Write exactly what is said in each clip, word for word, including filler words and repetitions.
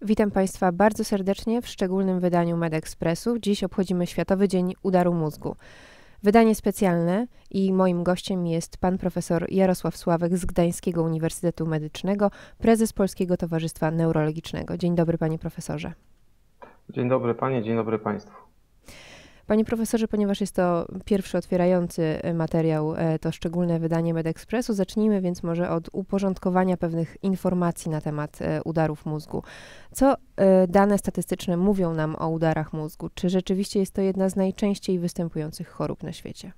Witam Państwa bardzo serdecznie w szczególnym wydaniu MedExpressu. Dziś obchodzimy Światowy Dzień Udaru Mózgu. Wydanie specjalne i moim gościem jest pan profesor Jarosław Sławek z Gdańskiego Uniwersytetu Medycznego, prezes Polskiego Towarzystwa Neurologicznego. Dzień dobry, panie profesorze. Dzień dobry panie, dzień dobry państwu. Panie profesorze, ponieważ jest to pierwszy otwierający materiał, to szczególne wydanie MedExpressu, zacznijmy więc może od uporządkowania pewnych informacji na temat udarów mózgu. Co dane statystyczne mówią nam o udarach mózgu? Czy rzeczywiście jest to jedna z najczęściej występujących chorób na świecie?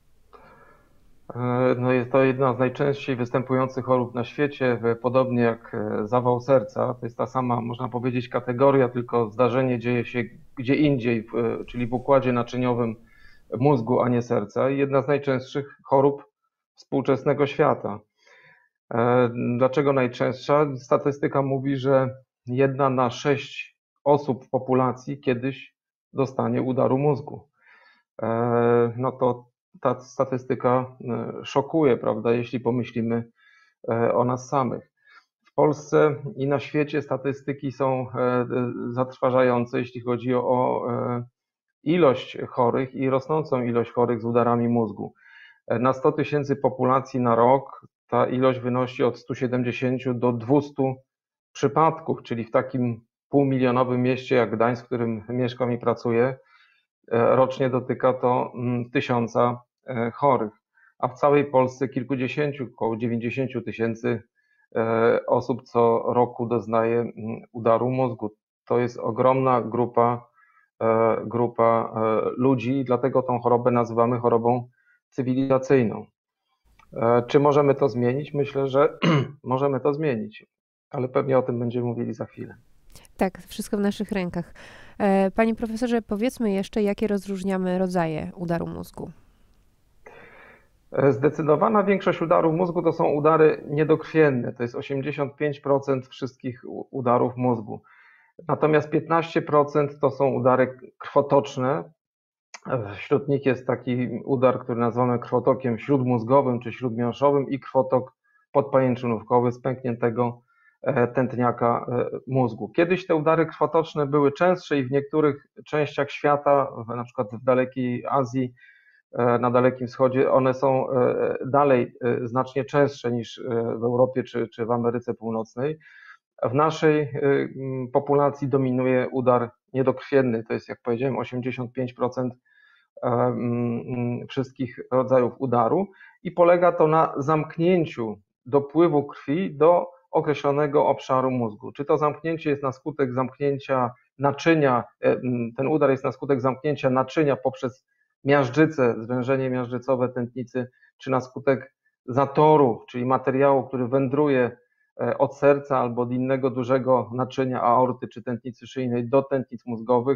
No jest to jedna z najczęściej występujących chorób na świecie, podobnie jak zawał serca. To jest ta sama, można powiedzieć, kategoria, tylko zdarzenie dzieje się gdzie indziej, czyli w układzie naczyniowym mózgu, a nie serca. I jedna z najczęstszych chorób współczesnego świata. Dlaczego najczęstsza? Statystyka mówi, że jedna na sześć osób w populacji kiedyś dostanie udaru mózgu. No to ta statystyka szokuje, prawda, jeśli pomyślimy o nas samych. W Polsce i na świecie statystyki są zatrważające, jeśli chodzi o ilość chorych i rosnącą ilość chorych z udarami mózgu. Na sto tysięcy populacji na rok ta ilość wynosi od stu siedemdziesięciu do dwustu przypadków, czyli w takim półmilionowym mieście jak Gdańsk, w którym mieszkam i pracuję, rocznie dotyka to tysiąca chorych, a w całej Polsce kilkudziesięciu, około dziewięćdziesięciu tysięcy osób co roku doznaje udaru mózgu. To jest ogromna grupa, grupa ludzi i dlatego tą chorobę nazywamy chorobą cywilizacyjną. Czy możemy to zmienić? Myślę, że możemy to zmienić, ale pewnie o tym będziemy mówili za chwilę. Tak, wszystko w naszych rękach. Panie profesorze, powiedzmy jeszcze, jakie rozróżniamy rodzaje udaru mózgu. Zdecydowana większość udarów mózgu to są udary niedokrwienne, to jest osiemdziesiąt pięć procent wszystkich udarów mózgu. Natomiast piętnaście procent to są udary krwotoczne. Wśród nich jest taki udar, który nazywamy krwotokiem śródmózgowym czy śródmiąższowym i krwotok podpajęczynówkowy z pękniętego tętniaka mózgu. Kiedyś te udary krwotoczne były częstsze i w niektórych częściach świata, na przykład w dalekiej Azji, na Dalekim Wschodzie, one są dalej znacznie częstsze niż w Europie czy, czy w Ameryce Północnej. W naszej populacji dominuje udar niedokrwienny, to jest, jak powiedziałem, osiemdziesiąt pięć procent wszystkich rodzajów udaru i polega to na zamknięciu dopływu krwi do określonego obszaru mózgu. Czy to zamknięcie jest na skutek zamknięcia naczynia, ten udar jest na skutek zamknięcia naczynia poprzez miażdżycę, zwężenie miażdżycowe tętnicy, czy na skutek zatoru, czyli materiału, który wędruje od serca albo od innego dużego naczynia aorty czy tętnicy szyjnej do tętnic mózgowych,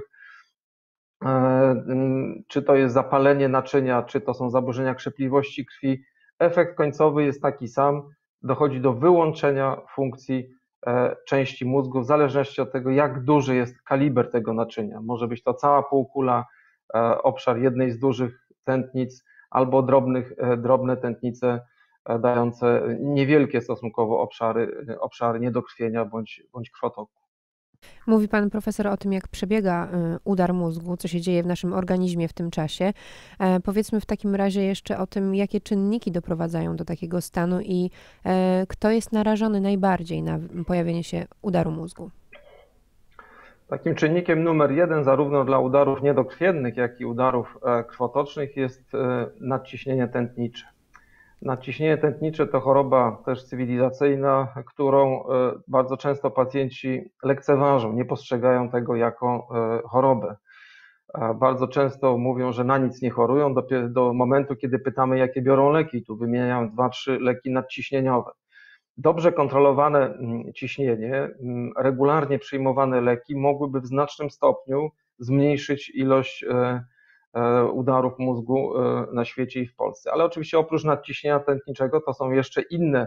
czy to jest zapalenie naczynia, czy to są zaburzenia krzepliwości krwi. Efekt końcowy jest taki sam, dochodzi do wyłączenia funkcji części mózgu w zależności od tego, jak duży jest kaliber tego naczynia. Może być to cała półkula, obszar jednej z dużych tętnic albo drobnych, drobne tętnice dające niewielkie stosunkowo obszary, obszary niedokrwienia bądź, bądź krwotoku. Mówi pan profesor o tym, jak przebiega udar mózgu, co się dzieje w naszym organizmie w tym czasie. Powiedzmy w takim razie jeszcze o tym, jakie czynniki doprowadzają do takiego stanu i kto jest narażony najbardziej na pojawienie się udaru mózgu. Takim czynnikiem numer jeden zarówno dla udarów niedokrwiennych, jak i udarów krwotocznych jest nadciśnienie tętnicze. Nadciśnienie tętnicze to choroba też cywilizacyjna, którą bardzo często pacjenci lekceważą, nie postrzegają tego jako chorobę. Bardzo często mówią, że na nic nie chorują, do, do momentu, kiedy pytamy, jakie biorą leki. Tu wymieniają dwa, trzy leki nadciśnieniowe. Dobrze kontrolowane ciśnienie, regularnie przyjmowane leki mogłyby w znacznym stopniu zmniejszyć ilość udarów mózgu na świecie i w Polsce. Ale oczywiście oprócz nadciśnienia tętniczego to są jeszcze inne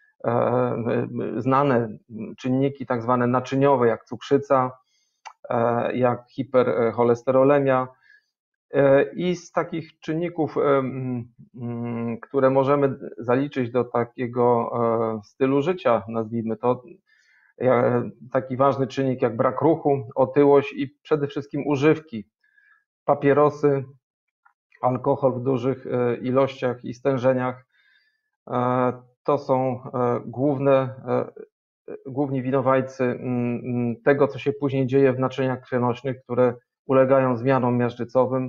znane czynniki, tak zwane naczyniowe, jak cukrzyca, jak hipercholesterolemia. I z takich czynników, które możemy zaliczyć do takiego stylu życia, nazwijmy to, taki ważny czynnik jak brak ruchu, otyłość i przede wszystkim używki, papierosy, alkohol w dużych ilościach i stężeniach. To są główne, główni winowajcy tego, co się później dzieje w naczyniach krwionośnych, które ulegają zmianom miażdżycowym,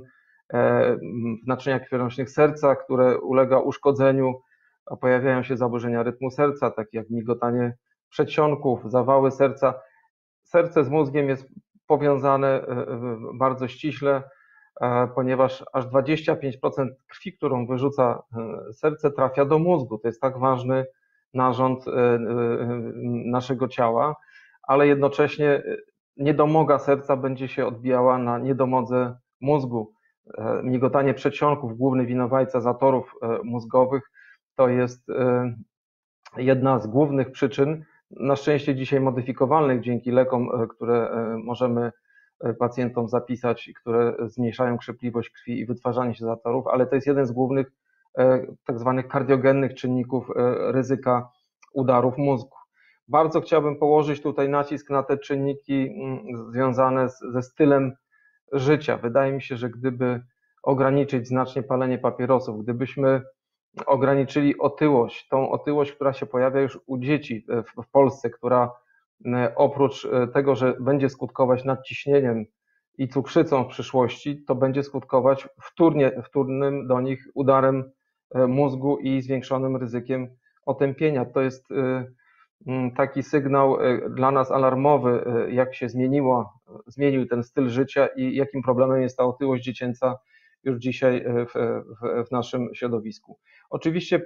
w naczyniach krwionośnych serca, które ulega uszkodzeniu, a pojawiają się zaburzenia rytmu serca, takie jak migotanie przedsionków, zawały serca. Serce z mózgiem jest powiązane bardzo ściśle, ponieważ aż dwadzieścia pięć procent krwi, którą wyrzuca serce, trafia do mózgu. To jest tak ważny narząd naszego ciała, ale jednocześnie niedomoga serca będzie się odbijała na niedomodze mózgu. Migotanie przedsionków, główny winowajca zatorów mózgowych, to jest jedna z głównych przyczyn, na szczęście dzisiaj modyfikowalnych dzięki lekom, które możemy pacjentom zapisać, które zmniejszają krzepliwość krwi i wytwarzanie się zatorów, ale to jest jeden z głównych tak zwanych kardiogennych czynników ryzyka udarów mózgu. Bardzo chciałbym położyć tutaj nacisk na te czynniki związane z, ze stylem życia. Wydaje mi się, że gdyby ograniczyć znacznie palenie papierosów, gdybyśmy ograniczyli otyłość, tą otyłość, która się pojawia już u dzieci w, w Polsce, która oprócz tego, że będzie skutkować nadciśnieniem i cukrzycą w przyszłości, to będzie skutkować wtórnie, wtórnym do nich udarem mózgu i zwiększonym ryzykiem otępienia. To jest taki sygnał dla nas alarmowy, jak się zmieniło, zmienił ten styl życia i jakim problemem jest ta otyłość dziecięca już dzisiaj w, w, w naszym środowisku. Oczywiście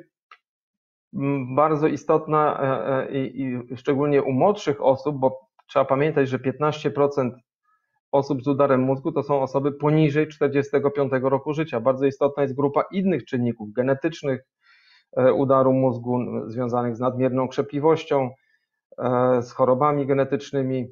bardzo istotna i, i szczególnie u młodszych osób, bo trzeba pamiętać, że piętnaście procent osób z udarem mózgu to są osoby poniżej czterdziestego piątego roku życia. Bardzo istotna jest grupa innych czynników genetycznych udaru mózgu związanych z nadmierną krzepliwością, z chorobami genetycznymi,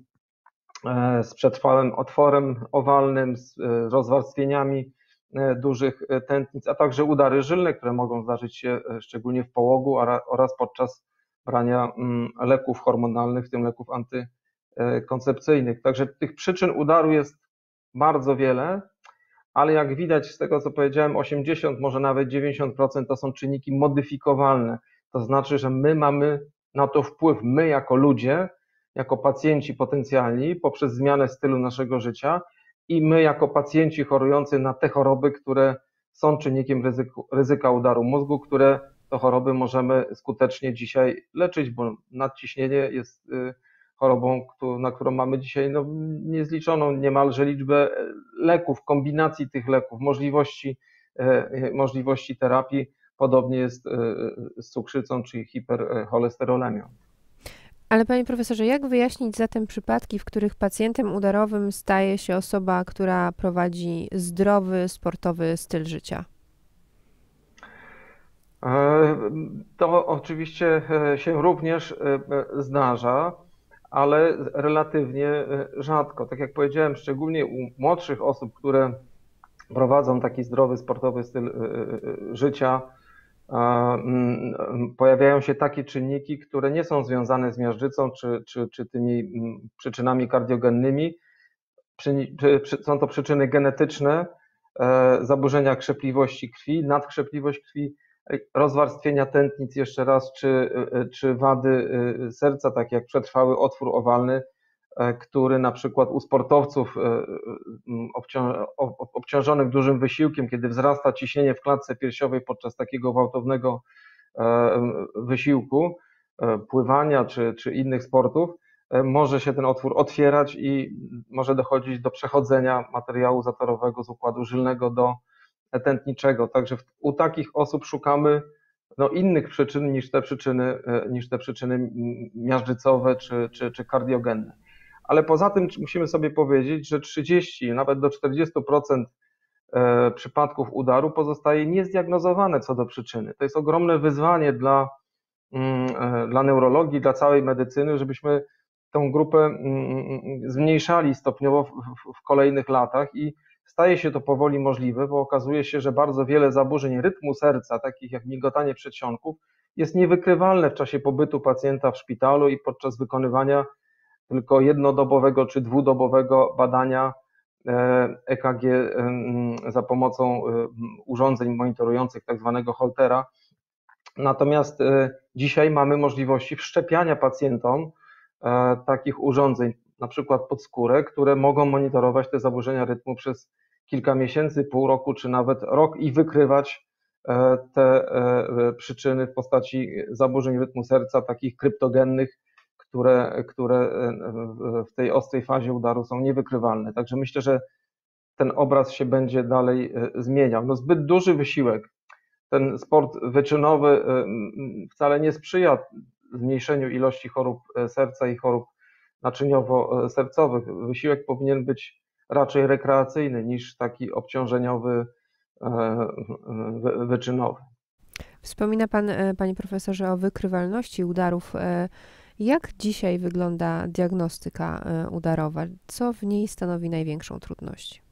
z przetrwałym otworem owalnym, z rozwarstwieniami dużych tętnic, a także udary żylne, które mogą zdarzyć się szczególnie w połogu oraz podczas brania leków hormonalnych, w tym leków antykoncepcyjnych. Także tych przyczyn udaru jest bardzo wiele, ale jak widać z tego, co powiedziałem, osiemdziesiąt, może nawet dziewięćdziesiąt procent to są czynniki modyfikowalne. To znaczy, że my mamy na to wpływ, my jako ludzie, jako pacjenci potencjalni, poprzez zmianę stylu naszego życia i my jako pacjenci chorujący na te choroby, które są czynnikiem ryzyku, ryzyka udaru mózgu, które to choroby możemy skutecznie dzisiaj leczyć, bo nadciśnienie jest chorobą, na którą mamy dzisiaj no, niezliczoną niemalże liczbę leków, kombinacji tych leków, możliwości, możliwości terapii. Podobnie jest z cukrzycą czy hipercholesterolemią. Ale panie profesorze, jak wyjaśnić zatem przypadki, w których pacjentem udarowym staje się osoba, która prowadzi zdrowy, sportowy styl życia? To oczywiście się również zdarza, ale relatywnie rzadko. Tak jak powiedziałem, szczególnie u młodszych osób, które prowadzą taki zdrowy, sportowy styl życia, pojawiają się takie czynniki, które nie są związane z miażdżycą czy, czy, czy tymi przyczynami kardiogennymi. Są to przyczyny genetyczne, zaburzenia krzepliwości krwi, nadkrzepliwość krwi, rozwarstwienia tętnic jeszcze raz, czy, czy wady serca, takie jak przetrwały otwór owalny, który na przykład u sportowców obciążonych dużym wysiłkiem, kiedy wzrasta ciśnienie w klatce piersiowej podczas takiego gwałtownego wysiłku, pływania czy, czy innych sportów, może się ten otwór otwierać i może dochodzić do przechodzenia materiału zatorowego z układu żylnego do tętniczego. Także u takich osób szukamy no, innych przyczyn niż te przyczyny, niż te przyczyny miażdżycowe czy, czy, czy kardiogenne. Ale poza tym musimy sobie powiedzieć, że trzydzieści, nawet do czterdziestu procent przypadków udaru pozostaje niezdiagnozowane co do przyczyny. To jest ogromne wyzwanie dla, dla neurologii, dla całej medycyny, żebyśmy tą grupę zmniejszali stopniowo w, w, w kolejnych latach i staje się to powoli możliwe, bo okazuje się, że bardzo wiele zaburzeń rytmu serca, takich jak migotanie przedsionków, jest niewykrywalne w czasie pobytu pacjenta w szpitalu i podczas wykonywania tylko jednodobowego czy dwudobowego badania E K G za pomocą urządzeń monitorujących tak zwanego Holtera. Natomiast dzisiaj mamy możliwości wszczepiania pacjentom takich urządzeń, na przykład pod skórę, które mogą monitorować te zaburzenia rytmu przez kilka miesięcy, pół roku czy nawet rok i wykrywać te przyczyny w postaci zaburzeń rytmu serca, takich kryptogennych, które, które w tej ostrej fazie udaru są niewykrywalne. Także myślę, że ten obraz się będzie dalej zmieniał. No zbyt duży wysiłek, ten sport wyczynowy wcale nie sprzyja zmniejszeniu ilości chorób serca i chorób naczyniowo-sercowych. Wysiłek powinien być raczej rekreacyjny niż taki obciążeniowy, wyczynowy. Wspomina Pan, Panie Profesorze, o wykrywalności udarów. Jak dzisiaj wygląda diagnostyka udarowa? Co w niej stanowi największą trudność?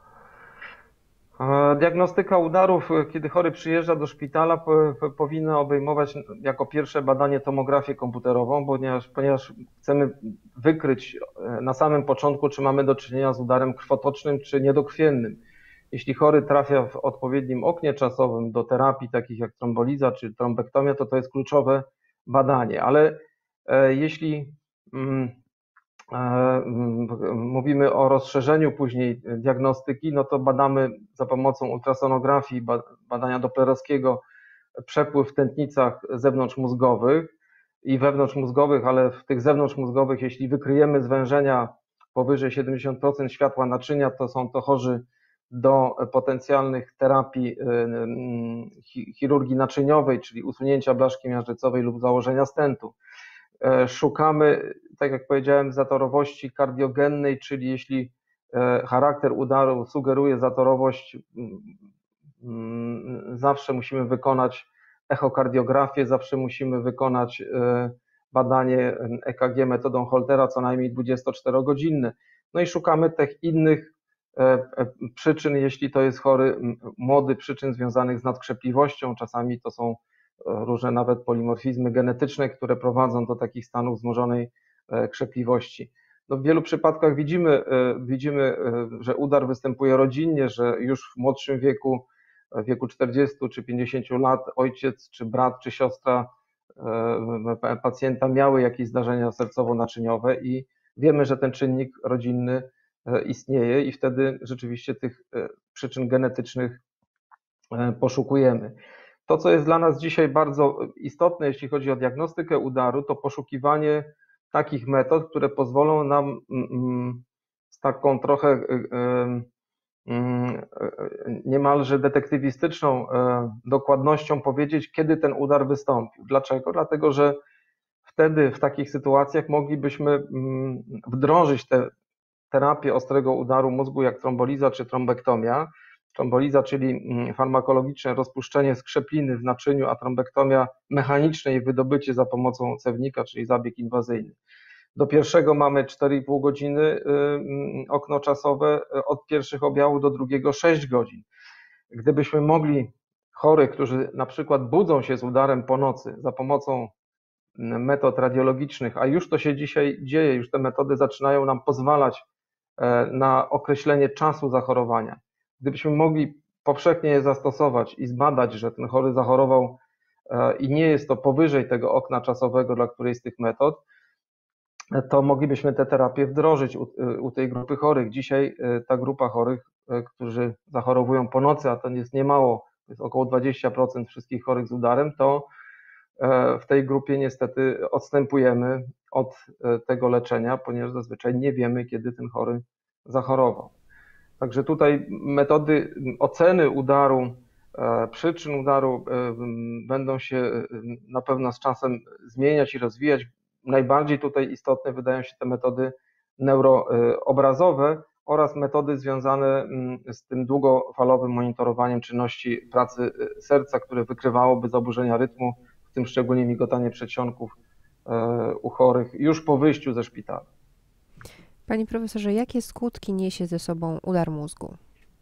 Diagnostyka udarów, kiedy chory przyjeżdża do szpitala, powinna obejmować jako pierwsze badanie tomografię komputerową, ponieważ, ponieważ chcemy wykryć na samym początku, czy mamy do czynienia z udarem krwotocznym, czy niedokrwiennym. Jeśli chory trafia w odpowiednim oknie czasowym do terapii takich jak tromboliza czy trombektomia, to to jest kluczowe badanie, ale jeśli mówimy o rozszerzeniu później diagnostyki, no to badamy za pomocą ultrasonografii, badania doplerowskiego przepływ w tętnicach zewnątrzmózgowych i wewnątrzmózgowych, ale w tych zewnątrzmózgowych, jeśli wykryjemy zwężenia powyżej siedemdziesiąt procent światła naczynia, to są to chorzy do potencjalnych terapii chirurgii naczyniowej, czyli usunięcia blaszki miażdżycowej lub założenia stentu. Szukamy, tak jak powiedziałem, zatorowości kardiogennej, czyli jeśli charakter udaru sugeruje zatorowość, zawsze musimy wykonać echokardiografię, zawsze musimy wykonać badanie E K G metodą Holtera, co najmniej dwudziestoczterogodzinne. No i szukamy tych innych przyczyn, jeśli to jest chory młody, przyczyn związanych z nadkrzepliwością, czasami to są różne nawet polimorfizmy genetyczne, które prowadzą do takich stanów wzmożonej krzepliwości. No w wielu przypadkach widzimy, widzimy, że udar występuje rodzinnie, że już w młodszym wieku, w wieku czterdziestu czy pięćdziesięciu lat ojciec, czy brat, czy siostra pacjenta miały jakieś zdarzenia sercowo-naczyniowe i wiemy, że ten czynnik rodzinny istnieje i wtedy rzeczywiście tych przyczyn genetycznych poszukujemy. To, co jest dla nas dzisiaj bardzo istotne, jeśli chodzi o diagnostykę udaru, to poszukiwanie takich metod, które pozwolą nam z taką trochę niemalże detektywistyczną dokładnością powiedzieć, kiedy ten udar wystąpił. Dlaczego? Dlatego, że wtedy w takich sytuacjach moglibyśmy wdrożyć te terapie ostrego udaru mózgu, jak tromboliza czy trombektomia. Tromboliza, czyli farmakologiczne rozpuszczenie skrzepliny w naczyniu, a trombektomia mechaniczne jej wydobycie za pomocą cewnika, czyli zabieg inwazyjny. Do pierwszego mamy cztery i pół godziny okno czasowe, od pierwszych objawów do drugiego sześć godzin. Gdybyśmy mogli chorych, którzy na przykład budzą się z udarem po nocy za pomocą metod radiologicznych, a już to się dzisiaj dzieje, już te metody zaczynają nam pozwalać na określenie czasu zachorowania. Gdybyśmy mogli powszechnie je zastosować i zbadać, że ten chory zachorował i nie jest to powyżej tego okna czasowego dla którejś z tych metod, to moglibyśmy te terapie wdrożyć u, u tej grupy chorych. Dzisiaj ta grupa chorych, którzy zachorowują po nocy, a to jest niemało, to jest około dwadzieścia procent wszystkich chorych z udarem, to w tej grupie niestety odstępujemy od tego leczenia, ponieważ zazwyczaj nie wiemy, kiedy ten chory zachorował. Także tutaj metody oceny udaru, przyczyn udaru będą się na pewno z czasem zmieniać i rozwijać. Najbardziej tutaj istotne wydają się te metody neuroobrazowe oraz metody związane z tym długofalowym monitorowaniem czynności pracy serca, które wykrywałoby zaburzenia rytmu, w tym szczególnie migotanie przedsionków u chorych już po wyjściu ze szpitala. Panie profesorze, jakie skutki niesie ze sobą udar mózgu?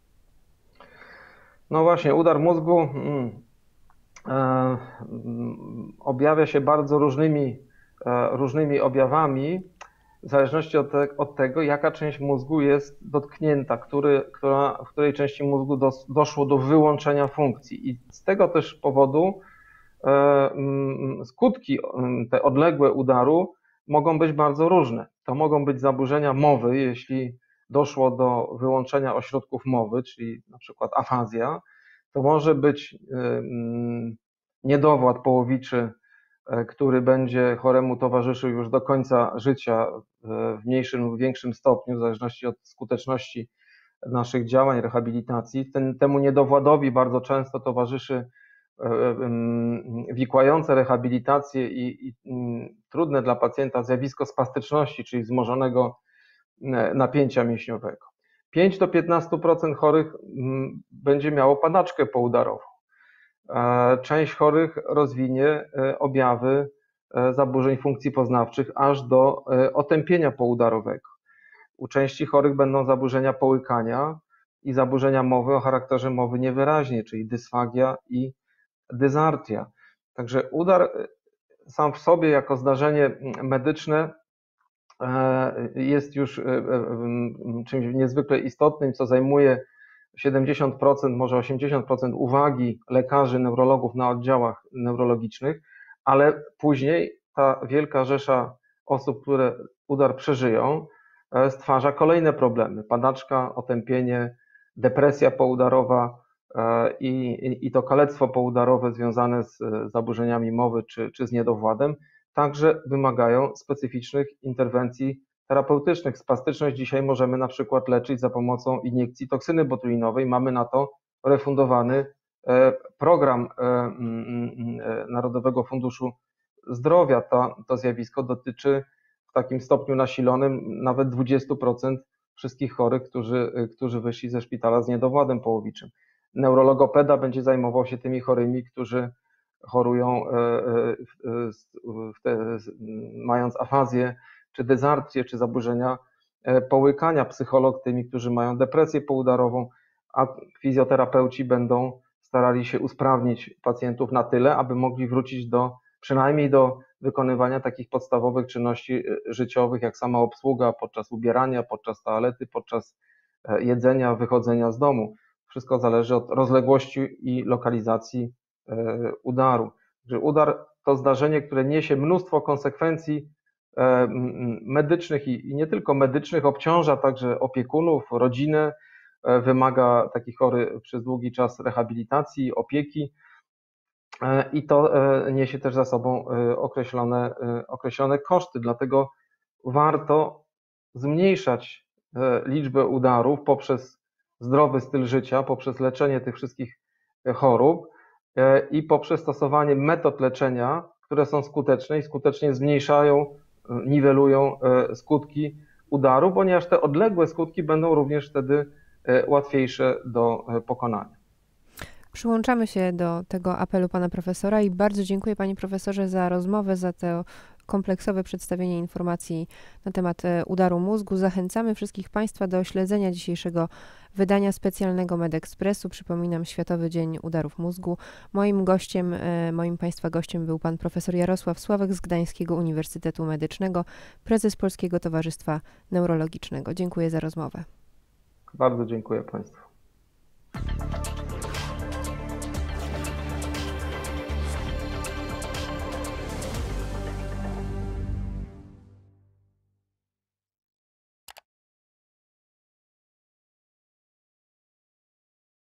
No właśnie, udar mózgu mm, e, objawia się bardzo różnymi, e, różnymi objawami. w zależności od, te, od tego, jaka część mózgu jest dotknięta, który, która, w której części mózgu dos, doszło do wyłączenia funkcji. I z tego też powodu e, skutki te odległe udaru mogą być bardzo różne. To mogą być zaburzenia mowy, jeśli doszło do wyłączenia ośrodków mowy, czyli na przykład afazja. To może być e, niedowład połowiczy, który będzie choremu towarzyszył już do końca życia w mniejszym lub większym stopniu, w zależności od skuteczności naszych działań rehabilitacji. Ten, temu niedowładowi bardzo często towarzyszy wikłające rehabilitacje i, i trudne dla pacjenta zjawisko spastyczności, czyli wzmożonego napięcia mięśniowego. pięć do piętnastu procent chorych będzie miało padaczkę poudarową. Część chorych rozwinie objawy zaburzeń funkcji poznawczych aż do otępienia poudarowego. U części chorych będą zaburzenia połykania i zaburzenia mowy o charakterze mowy niewyraźnej, czyli dysfagia i dysartria. Także udar sam w sobie jako zdarzenie medyczne jest już czymś niezwykle istotnym, co zajmuje siedemdziesiąt procent, może osiemdziesiąt procent uwagi lekarzy, neurologów na oddziałach neurologicznych, ale później ta wielka rzesza osób, które udar przeżyją, stwarza kolejne problemy. Padaczka, otępienie, depresja poudarowa i, i to kalectwo poudarowe związane z zaburzeniami mowy czy, czy z niedowładem także wymagają specyficznych interwencji terapeutycznych. Spastyczność dzisiaj możemy na przykład leczyć za pomocą iniekcji toksyny botulinowej. Mamy na to refundowany program Narodowego Funduszu Zdrowia. To, to zjawisko dotyczy w takim stopniu nasilonym nawet dwadzieścia procent wszystkich chorych, którzy, którzy wyszli ze szpitala z niedowładem połowiczym. Neurologopeda będzie zajmował się tymi chorymi, którzy chorują w te, mając afazję, czy dysartrię, czy zaburzenia połykania. Psycholog tymi, którzy mają depresję poudarową, a fizjoterapeuci będą starali się usprawnić pacjentów na tyle, aby mogli wrócić do, przynajmniej do wykonywania takich podstawowych czynności życiowych, jak sama obsługa podczas ubierania, podczas toalety, podczas jedzenia, wychodzenia z domu. Wszystko zależy od rozległości i lokalizacji udaru. Udar to zdarzenie, które niesie mnóstwo konsekwencji medycznych i nie tylko medycznych, obciąża także opiekunów, rodzinę, wymaga taki chory przez długi czas rehabilitacji, opieki i to niesie też za sobą określone, określone koszty, dlatego warto zmniejszać liczbę udarów poprzez zdrowy styl życia, poprzez leczenie tych wszystkich chorób i poprzez stosowanie metod leczenia, które są skuteczne i skutecznie zmniejszają, niwelują skutki udaru, ponieważ te odległe skutki będą również wtedy łatwiejsze do pokonania. Przyłączamy się do tego apelu pana profesora i bardzo dziękuję panie profesorze za rozmowę, za to kompleksowe przedstawienie informacji na temat udaru mózgu. Zachęcamy wszystkich państwa do śledzenia dzisiejszego wydania specjalnego MedExpressu. Przypominam, Światowy Dzień Udarów Mózgu. Moim gościem, moim państwa gościem był pan profesor Jarosław Sławek z Gdańskiego Uniwersytetu Medycznego, prezes Polskiego Towarzystwa Neurologicznego. Dziękuję za rozmowę. Bardzo dziękuję państwu.